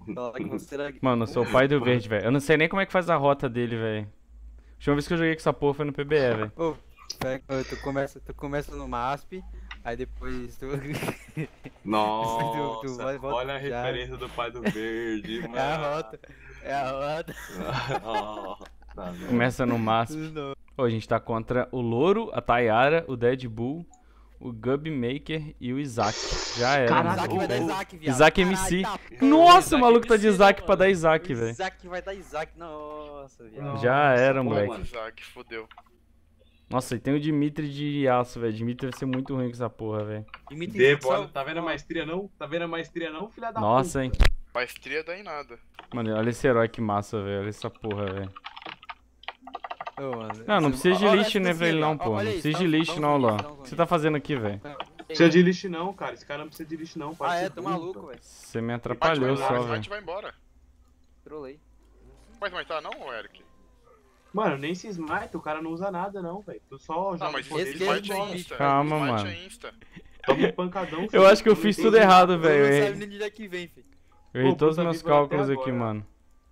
Mano, eu sou o pai do verde, velho. Eu não sei nem como é que faz a rota dele, velho. A última vez que eu joguei com essa porra foi no PBE, velho. Ô, tu começa no MASP, aí depois tu. Nossa, volta olha a já. referência do pai do verde, mano. É a rota. É a rota. Ó, tá vendo? Começa no MASP. Não. Ô, a gente tá contra o Louro, a Tayara, o Deadbull, o Gubmaker e o Isaac. Já era, Caralho, mano. Isaac vai dar Isaac, viado. Isaac Caralho, MC. tá Nossa, Isaac o maluco tá de MC, Isaac né, pra dar mano? Isaac, O velho. Isaac vai dar Isaac. Nossa, viado. Nossa, Já era, pô, moleque. mano. Isaac, fodeu. Nossa, e tem o Dimitri de aço, velho. Dimitri vai ser muito ruim com essa porra, velho. Dimitri, Debo, tá vendo a maestria não? Tá vendo a maestria não, filha da Nossa, puta? hein. Maestria dá em nada. Mano, olha esse herói que massa, velho. Olha essa porra, velho. Ô, mano, Não, não precisa de ó, lixo, essa né, pra ele aqui, não, ó, pô. olha Não isso, precisa dá de um- lixo, dá um não, zoom, Ló. dá um O zoom. que você tá fazendo aqui, velho? Precisa de lixo não, cara. Esse cara não precisa de lixo não. Ah, é? ser Tô burro, maluco, velho. Você me Smite atrapalhou vai só, embora, velho. Smite vai embora. Trolei. Mas tá não, Eric? Mano, nem se smite, o cara não usa nada não, velho. Tu só joga Não, mas o poder esse e vai Smite é embora. insta. Calma, Smite mano. é insta. Toma um pancadão. Eu filho. acho que eu Não fiz entende tudo errado, nada. velho. Tu Eu não sabe errei, nem de onde é que vem, filho. eu errei Pô, todos os puta meus vida até cálculos aqui, agora. mano.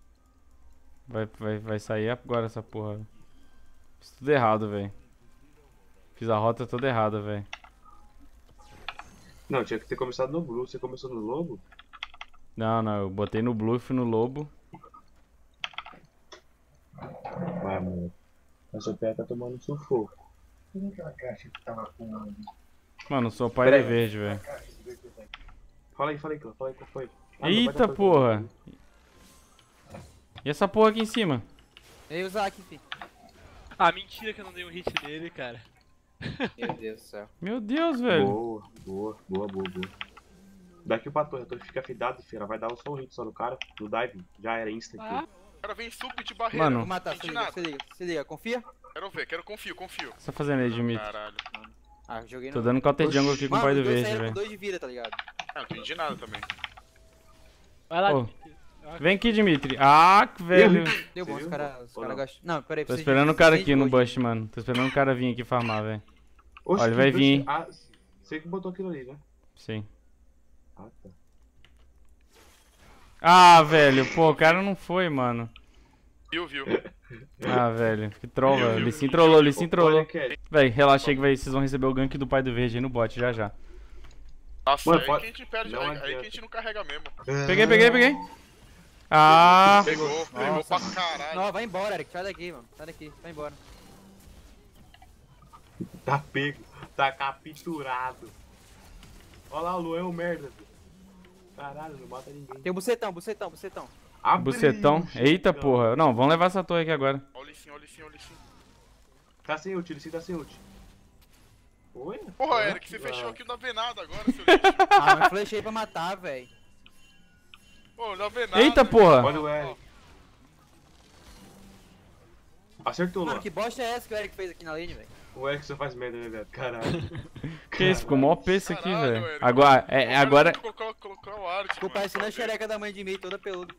Vai sair agora essa porra, velho. Fiz tudo errado, velho. Fiz a rota toda errada, velho. Não, tinha que ter começado no Blue. Você começou no Lobo? Não, não, eu botei no Blue e fui no Lobo. Vai, mano. A sua pé tá tomando sufoco. Mano, eu sou o pai Peraí. do verde, velho. Fala aí, qual foi? Eita porra! E essa porra aqui em cima? Ei, o Isaac, filho. Ah, mentira que eu não dei um hit nele, cara. Meu Deus do céu. Meu Deus, velho. Boa. Daqui pra torre, a torre fica fidada, filha. Ela vai dar só um hit só no cara. No dive, já era insta aqui. Ah. O cara vem sup de barreira. Mano. Vou matar, Não se tem liga, nada. se liga, se liga. Confia? Confio. O que você tá fazendo aí, Dimitri? Caralho. Ah, joguei Tô no... dando counter jungle aqui com o Mano, pai do os dois verde, saíram com velho. 2 de vida, tá ligado? Ah, não entendi nada também. Vai lá, Ô, Dimitri. Vem aqui, Dimitri. Ah, que velho. Deu bom, Você os viu? caras Ou não? gastam... Não, peraí. Tô precisa esperando de- o cara precisa aqui de no gold. bush, mano. Tô esperando o cara vir aqui farmar, velho. Oxe, Olha, ele que vai dois- vir. Ah, você que botou aquilo ali, né? Sim. Ah, tá. Ah, velho. Pô, o cara não foi, mano. Viu. Ah, velho. Que troll, Viu, velho. viu, Lissin viu, trollou, viu. Lissin trollou. Olha, Kelly. Véi, relaxa aí que vocês vão receber o gank do pai do verde aí no bot já já. Nossa, Mano, aí pode- que a gente perde, não aí que a adianta. gente não carrega mesmo. Peguei. Ah, Pegou pra caralho. Não, vai embora, Eric. Sai daqui, mano. Sai daqui, vai embora. Tá pego, tá capturado. Olha lá, o Lu é um merda. Filho. Caralho, não mata ninguém. Tem o bucetão. Abriu, bucetão. Eita porra. Não, vamos levar essa torre aqui agora. Olha o Lissin. Tá sem ult, ele sim tá sem ult. Oi? Porra, Eric, você fechou aqui, não dá ver nada agora, seu lixo. Ah, mas flechei pra matar, velho. Pô, não dá ver nada. Eita porra. Olha o Eric. Acertou, Mano, Lu. que bosta é essa que o Eric fez aqui na lane, velho? O Eric só faz merda, né, velho? Caralho. Que isso, ficou mó P esse aqui, Caralho, velho. Eric. Agora, agora... Colocar o arte, Ficou parecendo a xereca da mãe de mim, toda peluda.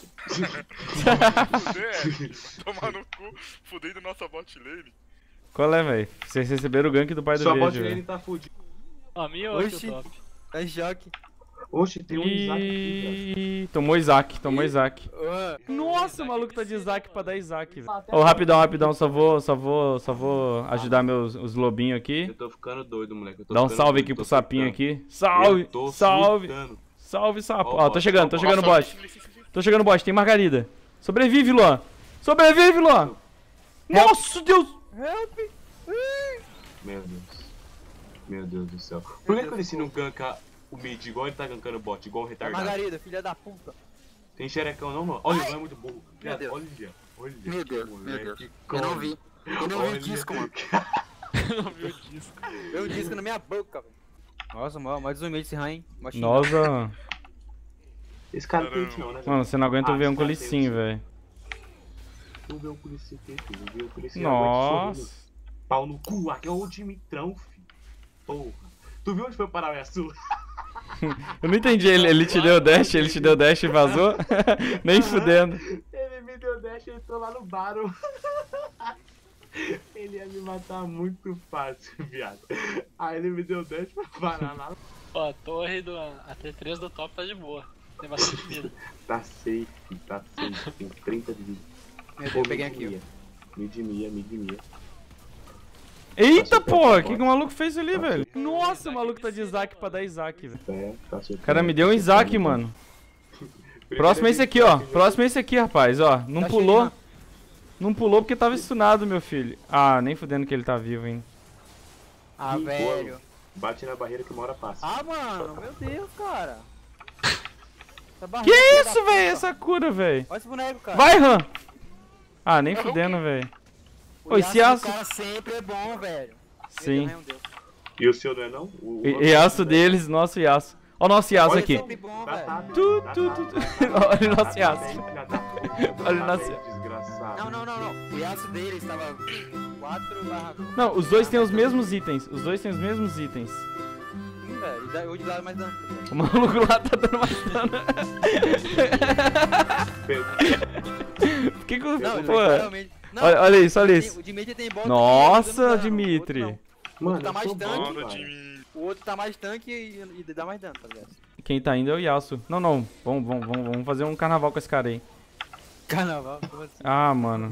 Fuder, Eric. Tomar no cu, fudendo nossa bot lane. Qual é, velho? Vocês receberam o gank do pai do Sua verde, bot lane velho. tá fudido. Ó, a minha ou Oxi. o top? Tá em choque. Oxe, tem um Isaac aqui, velho. Ih, tomou Isaac. Ah, Nossa, o maluco tá de Isaac pra dar Isaac, velho. Ô, rapidão, só vou ajudar os lobinhos aqui. Eu tô ficando doido, moleque. Eu tô Dá um ficando salve doido, aqui tô pro sapinho surtando. aqui. Salve, Eu tô salve, surtando. salve, sapo. Ó, Ó, tô chegando Nossa, bot. Lissin. Tô chegando bot, tem Margarida. Sobrevive, Luan. Sobrevive, Luan. Nossa, Deus. help! Meu Deus do céu. Por que ele não ganka o mid igual ele tá gankando o bot, igual o retardado? Margarida, filha da puta. Tem xerecão não, mano? Olha, o Luan é muito burro. Meu Deus. Olha. Meu Deus, meu moleque, Deus. como. Eu não vi. Eu não vi o disco, mano. Não viu o disco. Veio o disco na minha boca, velho. Nossa, mó desumilde esse rain. Nossa. Esse cara não tem ult não, né? velho? Mano, você não aguenta ver um esse cara tem colicinho, ult. velho. Não vê o Culicinho aqui, filho. Não vê o Culicinho. Nossa. Pau no cu, aqui é o Dimitrão, filho. Porra. Tu viu onde foi parar o Yasuo? Eu não entendi, ele te deu dash, e vazou? Nem fudendo. Ele me deu dash e entrou lá no Baron. Ele ia me matar muito fácil, viado. Aí ele me deu dash pra parar lá. Ó, a torre do... A T3 do top tá de boa. Tem bastante vida. Tá safe, tem 30 de vida. Meu Deus, peguei aqui, ó. Mid. Eita, porra, o que o maluco fez ali, velho? Nossa, o maluco tá de Isaac pra dar Isaac, velho. É, tá O cara me deu um Isaac, mano. Próximo é esse aqui, ó. Próximo é esse aqui, rapaz, ó. Não Tá pulou. cheio, Não pulou porque tava stunado, meu filho. Ah, nem fudendo que ele tá vivo, hein. Ah, velho. Bate na barreira que uma hora passa. Ah, mano, meu Deus, cara. Essa Que barriga, filha da isso, puta. velho? Essa cura, velho. Olha esse boneco, cara. Vai, Han. Ah, nem fudendo, velho. O Oi, esse Yasuo do aço. cara sempre é bom, velho. Sim. Meu Deus. E o seu não é não? O Yasuo deles, nosso Yasuo. Ó o nosso Yasuo Olha, aqui. sempre bom, velho. Tu. Olha o nosso Yasuo. Olha o nosso- Desgraçado. Não. O Yasuo dele estava 4/4. Não, os dois têm os mesmos itens. Os dois têm os mesmos itens. Velho. Hoje dá mais dano. O maluco lá tá dando mais dano. Por que que eu... Não, Pô, literalmente. Não, olha isso, olha isso. O Dimitri tem bom. Nossa, dano, Dimitri. o outro Mano, tá eu mais sou tanque, bom, Mano, cara. de O outro tá mais tanque e dá mais dano, tá ligado? Quem tá indo é o Yasuo. Não. Vamos fazer um carnaval com esse cara aí. Carnaval, como assim? Ah, mano.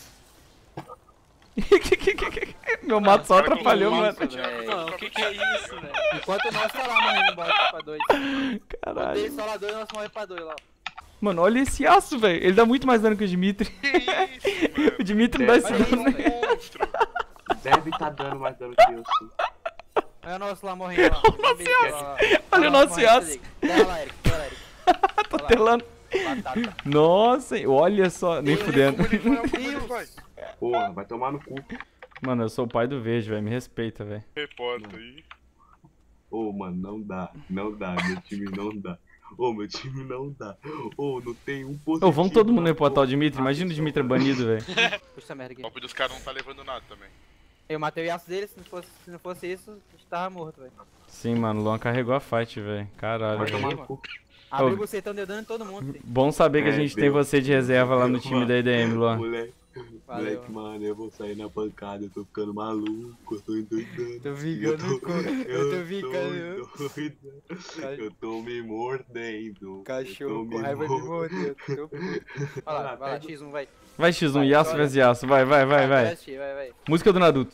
Meu mato só atrapalhou, mano. Não, o que é isso, velho? Enquanto o nosso tá lá morrendo, bora pra 2. Caralho. Dele só lá 2, nós morremos pra 2 lá. Mano, olha esse Yasuo, velho. Ele dá muito mais dano que o Dimitri. Que isso, mano? O Dimitri não dá esse Olha dano. isso, velho. Monstro. Deve tá dando mais dano que eu, sim. Olha o nosso lá morrendo lá. Olha o nosso Yasuo. Olha lá, Eric. Tô telando. Batata. Nossa, olha só. Nem fudendo. Como ele vai? Porra, vai tomar no cu. Mano, eu sou o pai do verde, velho. Me respeita, velho. Reporta aí. Ô, mano, não dá. Meu time não dá. Meu time não dá. Não tem um positivo. Ô, vamos todo mundo na reportar o porra. Dimitri. Imagina o Dimitri banido, velho. Puxa essa merda aqui. O top dos caras não tá levando nada também. Eu matei o Yasuo dele, se não fosse isso, a gente tava morto, velho. Sim, mano. O Luan carregou a fight, velho. Caralho, Vai Aí, tomar velho. no cu. Abriu o bucetão, deu dano em todo mundo, filho. Bom saber que a gente tem deu. você de reserva lá no time da EDM, Luan. Moleque, Valeu. mano, eu vou sair na pancada, eu tô ficando maluco, eu tô endoidando. Tô vingando, eu tô vingando. Eu tô me mordendo. Cachorro eu tô com raiva de mordendo. morder. Vai lá, X1, vai. Vai, X1, Vai, Yasuo bora. vs Yasuo. Vai. Vai. Música do Naruto.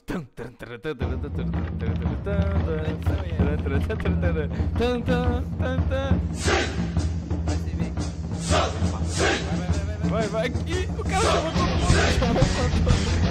Vai se ver. Vai aqui. O cara chamou todo mundo.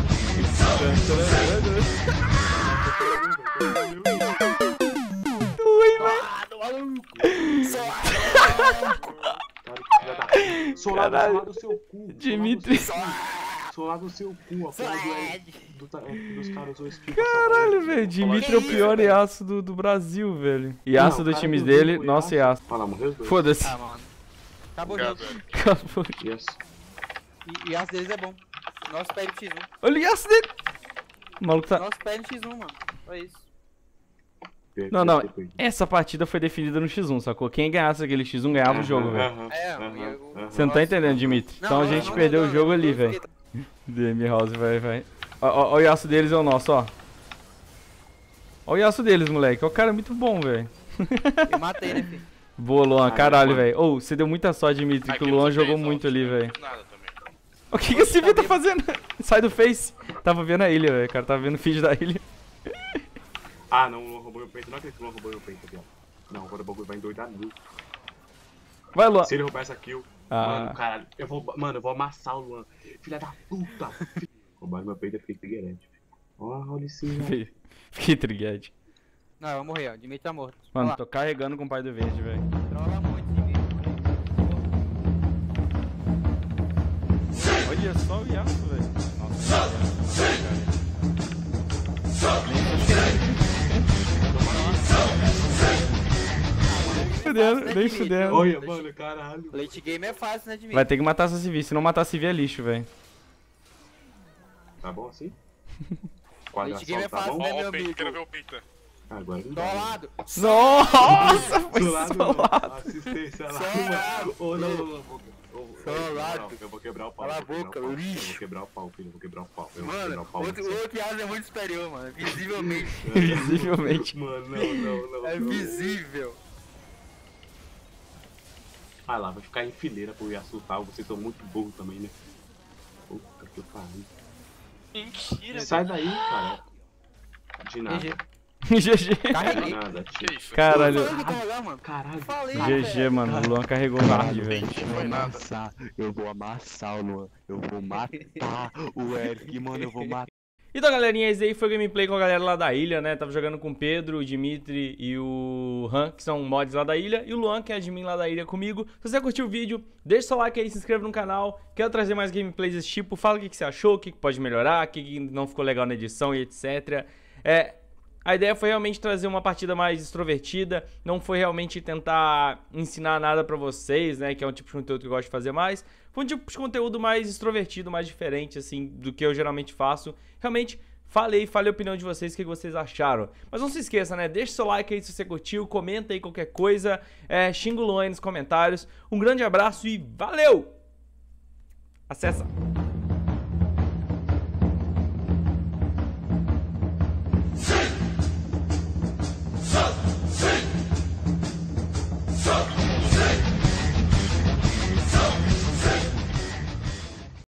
Solado no seu cu. Dimitri. Solado no seu cu, a porra dos caras hoje. Caralho, velho. Dimitri é o pior Yasuo do Brasil, velho. Yasuo dos times dele, nosso Yasuo. Fala, morreu os dois? Foda-se. Ah, mano. Acabou o jogo. Acabou. Yes. E as deles é bom. Nosso pé de X1. Olha o Yasuo dele. O maluco tá... Nosso pé de X1, mano. Só isso. Não. Essa partida foi definida no X1, sacou? Quem ganhasse aquele X1 ganhava o jogo, velho. Você não tá entendendo, Dimitri. Então a gente perdeu o jogo ali, velho. DM House, vai. Ó o Yasuo deles é o nosso, ó. Ó o Yasuo deles, moleque. O cara é muito bom, velho. Eu matei, né, filho? Boa, Luan. Caralho, mano. velho. Ô, você deu muita sorte, Dimitri, que o Luan jogou muito ali, velho. Nada também. O que esse vídeo tá fazendo? Sai do Face. Tava vendo a ilha, velho. O cara tava vendo o feed da ilha. Ah, não, não roubou meu peito. Não acredito que não roubou meu peito aqui, ó. Não, agora o bagulho vai endoidar muito. Vai, Luan. Se ele roubar essa kill, mano, caralho, eu vou amassar o Luan. Filha da puta. Roubaram meu peito, eu fiquei trigueirante. Olha isso aí. Fiquei trigado. Não, eu vou morrer, ó. O Dimitri tá morto. Mano, Olha tô carregando com o pai do verde, velho. lá. Trola muito, Dimitri. Olha só o Yasuo, velho. Nossa, nem fudendo. Olha, mano, caralho. Late game é fácil, né, Dimitri? Vai ter que matar essa civil, se não matar a civil é lixo, velho. Tá bom assim? Late game é Tá fácil, bom? né, Ó, meu o peito, amigo? quero ver o peito. Agora não dá. Trollado. Nossa, foi Do lado, solado. assistência lá. Solado. Ô, não. Solado. Eu vou quebrar o pau. Cala a eu vou quebrar boca, o pau. lixo. Eu vou quebrar o pau, filho. Eu vou quebrar o pau. Eu vou Mano, quebrar o pau. o outro Yasuo é muito superior, mano. Visivelmente. Visivelmente. Mano, não. É visível. Vai lá, vai ficar em fileira pro Yasuo tal. Vocês são muito burros também, né? Puta que pariu. Mentira. Sai daí, cara. De nada. GG. De nada, Que tio. isso? Caralho. Caralho. GG, mano. O Luan carregou o Vard, velho. Eu vou amassar o Luan. Eu vou matar o Eric, mano. Eu vou matar. Então, galerinha, esse aí foi o gameplay com a galera lá da ilha, né? Tava jogando com o Pedro, o Dimitri e o Han, que são mods lá da ilha. E o Luan, que é admin lá da ilha comigo. Se você curtiu o vídeo, deixa o seu like aí, se inscreva no canal. Quero trazer mais gameplays desse tipo. Fala o que você achou, o que pode melhorar, o que não ficou legal na edição e etc. A ideia foi realmente trazer uma partida mais extrovertida, não foi realmente tentar ensinar nada pra vocês, né, que é um tipo de conteúdo que eu gosto de fazer mais. Foi um tipo de conteúdo mais extrovertido, mais diferente, assim, do que eu geralmente faço. Realmente, falei a opinião de vocês, o que vocês acharam. Mas não se esqueça, né, deixa seu like aí se você curtiu, comenta aí qualquer coisa, xinga o Luan aí nos comentários. Um grande abraço e valeu! Acessa!